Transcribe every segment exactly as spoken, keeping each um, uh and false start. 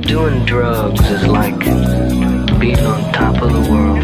Doing drugs is like being on top of the world.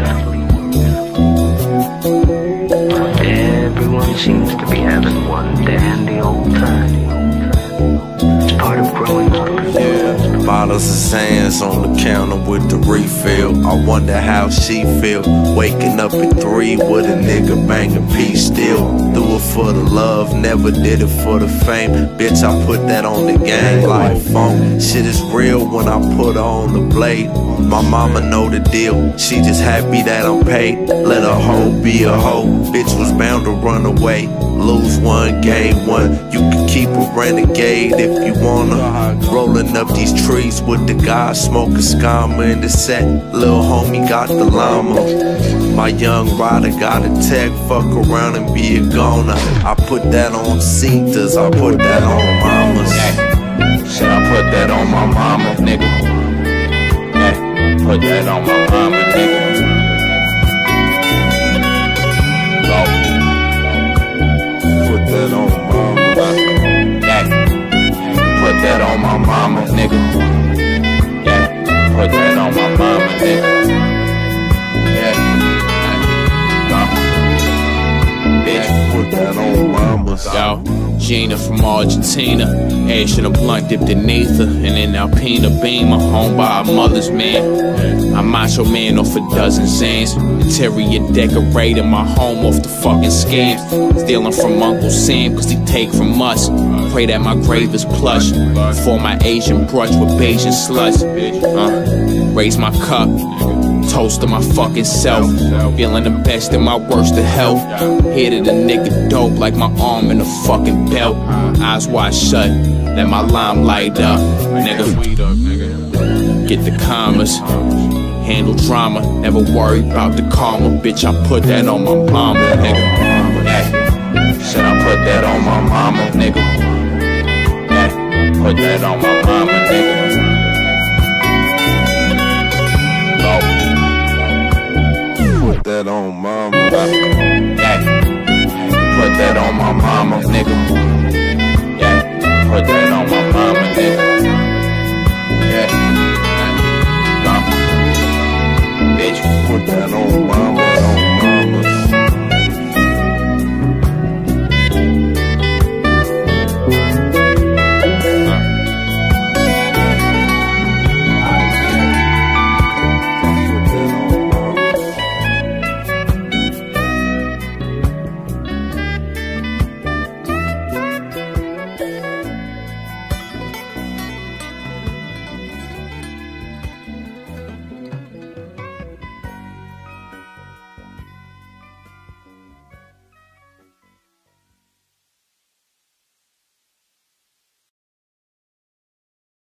Everyone seems to be having one dandy old time. It's part of growing up. Yeah, bottles of sands on the counter with the refill. I wonder how she feel waking up at three with a nigga banging P still. Do it for the love, never did it for the fame. Bitch, I put that on the game like phone. Shit is real when I put her on the blade. My mama know the deal, she just happy that I'm paid. Let a hoe be a hoe, bitch was bound to run away. Lose one, gain one, you can keep a renegade if you wanna. Rolling up these trees with the guys, smoking scammer in the set. Lil' homie got the llama. My young rider got a tech, fuck around and be a goner. I put that on Cetas, I put that on mamas. Yeah. Shit, I put that on my mama, nigga. Yeah. Put that on my mama, nigga. Put that on my mama. Yeah. Put that on my mama, nigga. Yeah. Put that on my mama, nigga. Yeah. Bitch, put that on mama. Yo, Gina from Argentina, ash in a blunt dipped in Natha, and in Alpina Beamer, home by her mother's man. I'm macho man off a dozen Zans, interior decorating my home off the fucking scams. Stealing from Uncle Sam cause he take from us. Pray that my grave is plush, for my Asian brush with Bayesian slush. Uh, raise my cup, toast to my fucking self. Feeling the best in my worst of health. Hit it a nigga dope like my arm in a fucking belt. Eyes wide shut, let my lime light up. Nigga, get the commas, handle drama, never worry about the karma. Bitch, I put that on my mama, nigga. Yeah. Should I put that on my mama, nigga? Yeah. Put that on my mama, nigga. Put that on mama. Yeah. Put that on my mama, nigga. Yeah. Put that on my mama, nigga.